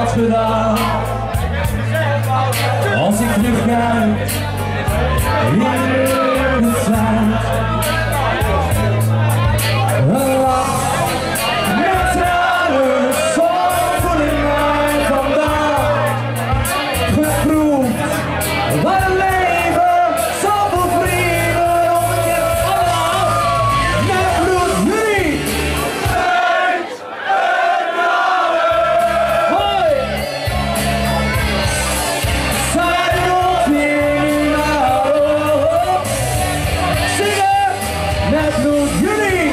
had gedaan. Als ik terugkijk in de tijd. Een lach met tranen, zo voel ik mij vandaag. Geproefd wat het leven, zoveel vrienden om ik heb allemaal. Met bloed jullie. Hoi! Zij nog weer naar op. Zingen met bloed jullie.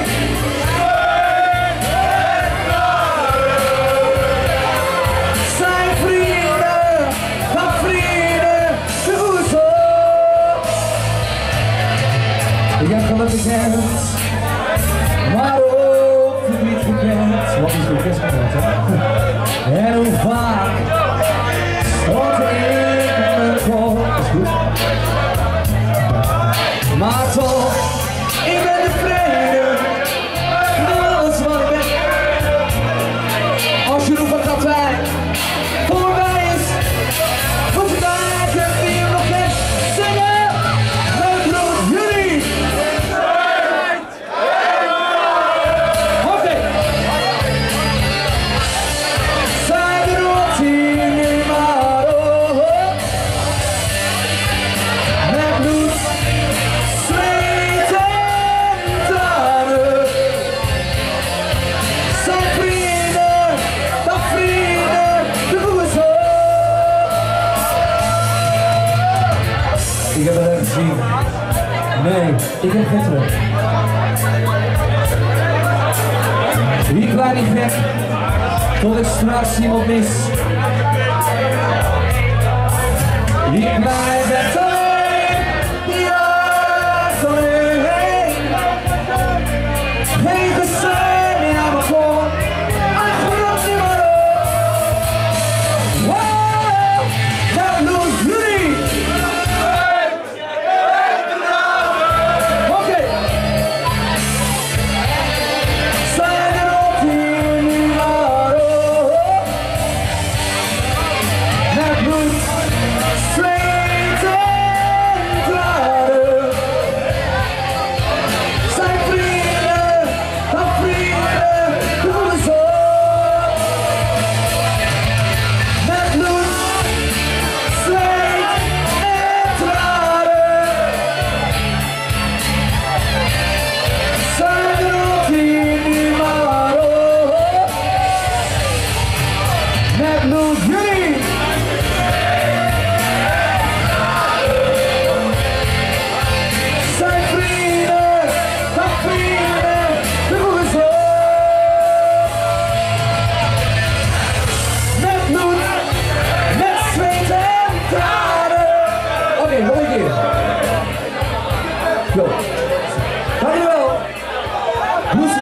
Zijn vrienden, van vrienden, doe zo. Ik heb gelukkig ergens, maar ook verdriet gekend. Wat is de kerstkaart, hè? En hoe vaak stond ik in mijn kop. Dat is goed. Maar toch, ik ben tevreden met alles wat ik ben. Als je roept wat dat wij voorbij is, moet je kijken wie je nog bent. Zingen met bloed jullie. Oké. Zij roept hier nu maar op. Met bloed, zweet en tranen. Zijn vrienden, dat vrienden, doen zo. Ik heb het even gezien. Nee, ik heb Hitler. Ik blijf niet weg, tot ik straks iemand mis. Ik blijf het alleen, ja, alleen. Geen gezin meer aan mijn kop, ach, rot niet maar op. Wow, dat doen jullie. Oké. Zijn er ook hier nu maar op. Met bloed, zweet en tranen. Zijn vrienden, dat vrienden, doen zo. Met bloed, zweet en tranen. Zijn er ook hier nu maar op. Met bloed jullie. Zijn vrienden, dat vrienden, doen zo. Met bloed, met zweet en tranen. Oké, nog een keer. Yo.